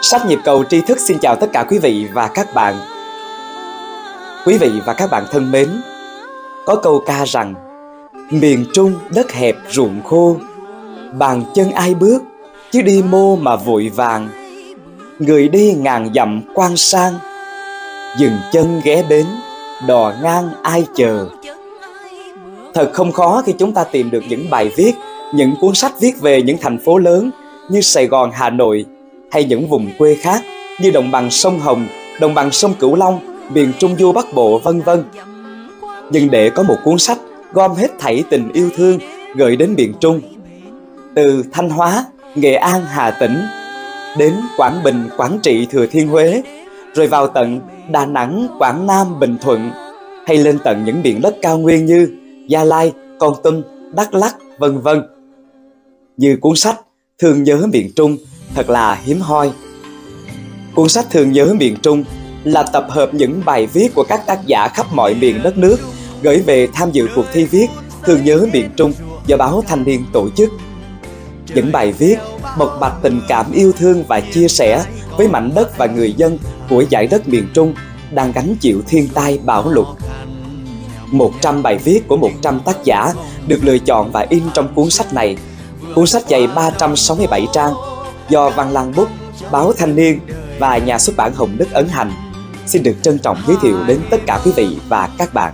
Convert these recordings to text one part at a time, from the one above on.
Sách Nhịp Cầu Tri Thức xin chào tất cả quý vị và các bạn. Quý vị và các bạn thân mến, có câu ca rằng: miền Trung đất hẹp ruộng khô, bàn chân ai bước, chứ đi mô mà vội vàng. Người đi ngàn dặm quan sang, dừng chân ghé bến, đò ngang ai chờ. Thật không khó khi chúng ta tìm được những bài viết, những cuốn sách viết về những thành phố lớn như Sài Gòn, Hà Nội, hay những vùng quê khác như đồng bằng sông Hồng, đồng bằng sông Cửu Long, miền Trung du Bắc Bộ, vân vân. Nhưng để có một cuốn sách gom hết thảy tình yêu thương gửi đến miền Trung, từ Thanh Hóa, Nghệ An, Hà Tĩnh, đến Quảng Bình, Quảng Trị, Thừa Thiên Huế, rồi vào tận Đà Nẵng, Quảng Nam, Bình Thuận, hay lên tận những miền đất cao nguyên như Gia Lai, Kon Tum, Đắk Lắk, vân vân. Như cuốn sách Thương Nhớ Miền Trung thật là hiếm hoi. Cuốn sách Thương Nhớ Miền Trung là tập hợp những bài viết của các tác giả khắp mọi miền đất nước gửi về tham dự cuộc thi viết Thương Nhớ Miền Trung do báo Thanh niên tổ chức. Những bài viết bộc bạch tình cảm yêu thương và chia sẻ với mảnh đất và người dân của dải đất miền Trung đang gánh chịu thiên tai bão lụt. 100 bài viết của 100 tác giả được lựa chọn và in trong cuốn sách này. Cuốn sách dày 367 trang do Văn Lang Bút, báo Thanh niên và nhà xuất bản Hồng Đức ấn hành xin được trân trọng giới thiệu đến tất cả quý vị và các bạn.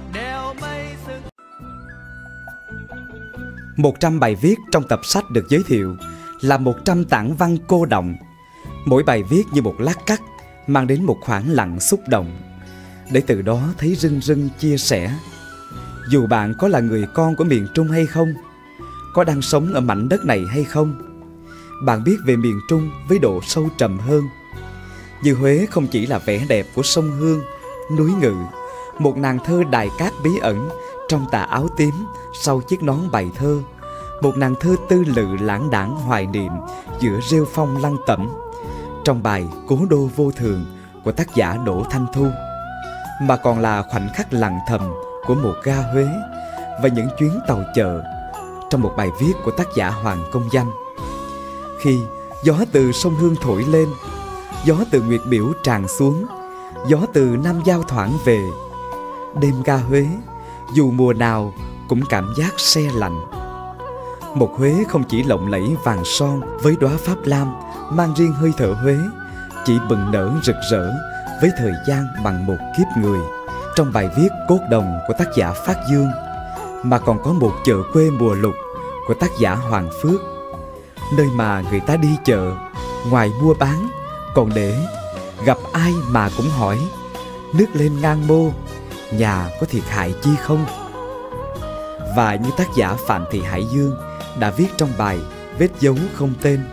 100 bài viết trong tập sách được giới thiệu là 100 tản văn cô đọng. Mỗi bài viết như một lát cắt mang đến một khoảng lặng xúc động, để từ đó thấy rưng rưng chia sẻ. Dù bạn có là người con của miền Trung hay không, có đang sống ở mảnh đất này hay không, bạn biết về miền Trung với độ sâu trầm hơn. Như Huế không chỉ là vẻ đẹp của sông Hương, núi Ngự, một nàng thơ đài cát bí ẩn trong tà áo tím sau chiếc nón bày thơ, một nàng thơ tư lự lãng đãng hoài niệm giữa rêu phong lăng tẩm, trong bài Cố đô vô thường của tác giả Đỗ Thanh Thu, mà còn là khoảnh khắc lặng thầm của một ga Huế và những chuyến tàu chợ, trong một bài viết của tác giả Hoàng Công Danh. Khi gió từ sông Hương thổi lên, gió từ Nguyệt Biểu tràn xuống, gió từ Nam Giao thoảng về, đêm ga Huế dù mùa nào cũng cảm giác se lạnh. Một Huế không chỉ lộng lẫy vàng son với đóa pháp lam mang riêng hơi thở Huế, chỉ bừng nở rực rỡ với thời gian bằng một kiếp người, trong bài viết Cốt Đồng của tác giả Phát Dương, mà còn có một chợ quê mùa lục của tác giả Hoàng Phước, nơi mà người ta đi chợ, ngoài mua bán còn để gặp ai mà cũng hỏi: nước lên ngang mô, nhà có thiệt hại chi không? Và như tác giả Phạm Thị Hải Dương đã viết trong bài Vết dấu không tên: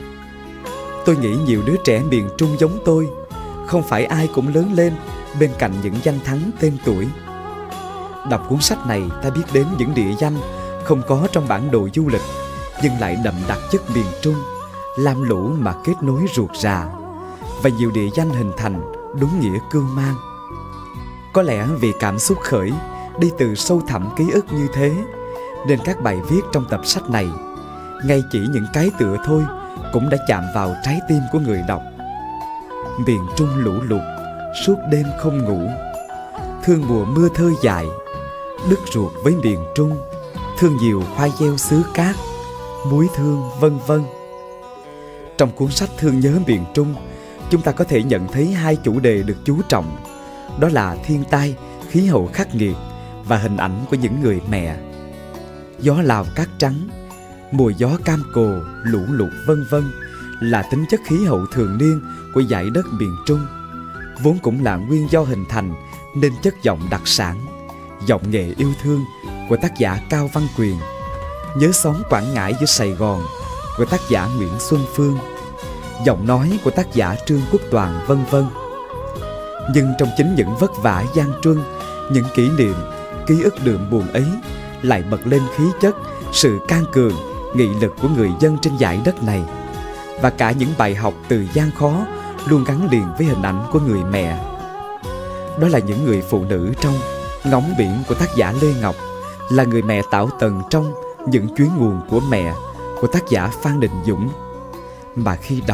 tôi nghĩ nhiều đứa trẻ miền Trung giống tôi, không phải ai cũng lớn lên bên cạnh những danh thắng tên tuổi. Đọc cuốn sách này, ta biết đến những địa danh không có trong bản đồ du lịch, nhưng lại đậm đặc chất miền Trung, lam lũ mà kết nối ruột rà, và nhiều địa danh hình thành đúng nghĩa cưu mang. Có lẽ vì cảm xúc khởi đi từ sâu thẳm ký ức như thế, nên các bài viết trong tập sách này, ngay chỉ những cái tựa thôi cũng đã chạm vào trái tim của người đọc. Miền Trung lũ lụt, suốt đêm không ngủ, thương mùa mưa thơ dài, đứt ruột với miền Trung, thương nhiều khoai gieo xứ cát, muối thương vân vân. Trong cuốn sách Thương Nhớ Miền Trung, chúng ta có thể nhận thấy hai chủ đề được chú trọng, đó là thiên tai, khí hậu khắc nghiệt và hình ảnh của những người mẹ. Gió Lào cát trắng, mùa gió cam cồ, lũ lụt vân vân là tính chất khí hậu thường niên của dải đất miền Trung, vốn cũng là nguyên do hình thành nên chất giọng đặc sản, giọng nghệ yêu thương của tác giả Cao Văn Quyền, Nhớ xóm Quảng Ngãi giữa Sài Gòn của tác giả Nguyễn Xuân Phương, giọng nói của tác giả Trương Quốc Toàn vân vân. Nhưng trong chính những vất vả gian truân, những kỷ niệm, ký ức đượm buồn ấy lại bật lên khí chất, sự can cường, nghị lực của người dân trên dải đất này, và cả những bài học từ gian khó luôn gắn liền với hình ảnh của người mẹ. Đó là những người phụ nữ trong Ngóng Biển của tác giả Lê Ngọc, là người mẹ Tảo Tần trong Những Chuyến Nguồn của Mẹ của tác giả Phan Đình Dũng, mà khi đọc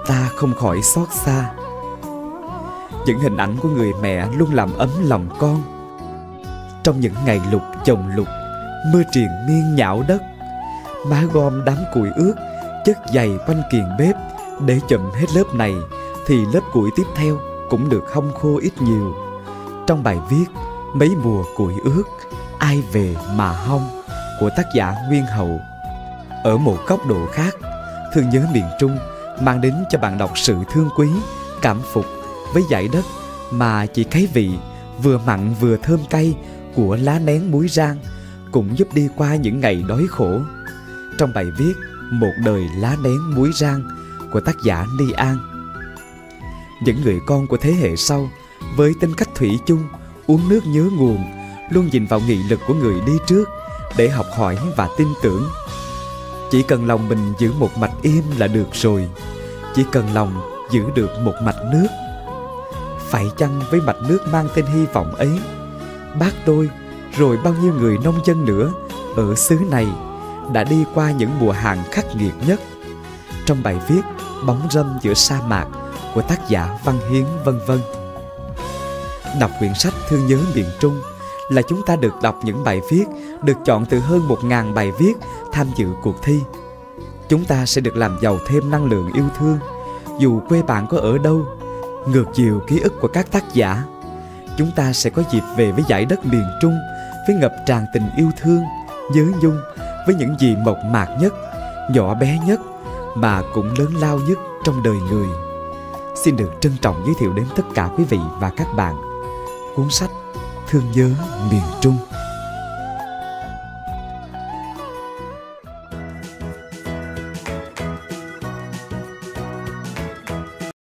ta không khỏi xót xa. Những hình ảnh của người mẹ luôn làm ấm lòng con. Trong những ngày lục chồng lục, mưa triền miên nhão đất, má gom đám củi ướt chất dày quanh kiền bếp, để chùm hết lớp này thì lớp củi tiếp theo cũng được hong khô ít nhiều. Trong bài viết Mấy mùa củi ướt, ai về mà hong của tác giả Nguyên Hậu, ở một góc độ khác, Thương nhớ miền Trung mang đến cho bạn đọc sự thương quý, cảm phục với dải đất mà chỉ cái vị vừa mặn vừa thơm cay của lá nén muối rang cũng giúp đi qua những ngày đói khổ. Trong bài viết Một đời lá nén muối rang của tác giả Ni An, những người con của thế hệ sau với tính cách thủy chung, uống nước nhớ nguồn, luôn nhìn vào nghị lực của người đi trước để học hỏi và tin tưởng. Chỉ cần lòng mình giữ một mạch im là được rồi, chỉ cần lòng giữ được một mạch nước. Phải chăng với mạch nước mang tên hy vọng ấy, bác tôi rồi bao nhiêu người nông dân nữa ở xứ này đã đi qua những mùa hạn khắc nghiệt nhất. Trong bài viết Bóng râm giữa sa mạc của tác giả Văn Hiến vân vân. Đọc quyển sách Thương nhớ miền Trung là chúng ta được đọc những bài viết được chọn từ hơn 1000 bài viết tham dự cuộc thi. Chúng ta sẽ được làm giàu thêm năng lượng yêu thương, dù quê bạn có ở đâu. Ngược chiều ký ức của các tác giả, chúng ta sẽ có dịp về với dải đất miền Trung với ngập tràn tình yêu thương, nhớ nhung với những gì mộc mạc nhất, nhỏ bé nhất mà cũng lớn lao nhất trong đời người. Xin được trân trọng giới thiệu đến tất cả quý vị và các bạn cuốn sách Thương nhớ miền Trung.